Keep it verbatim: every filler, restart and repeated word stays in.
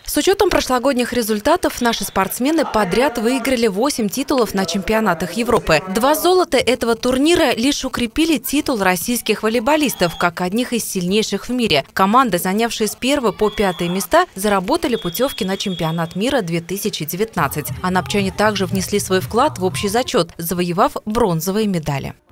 С учетом прошлогодних результатов наши спортсмены подряд выиграли восемь титулов на чемпионатах Европы. Два золота этого турнира лишь укрепили титул российских волейболистов как одних из сильнейших в мире. Команды, занявшие с первого по пятое места, заработали путевки на чемпионат мира две тысячи девятнадцать. Анапчане также внесли свой вклад в общий зачет, завоевав бронзовые медали.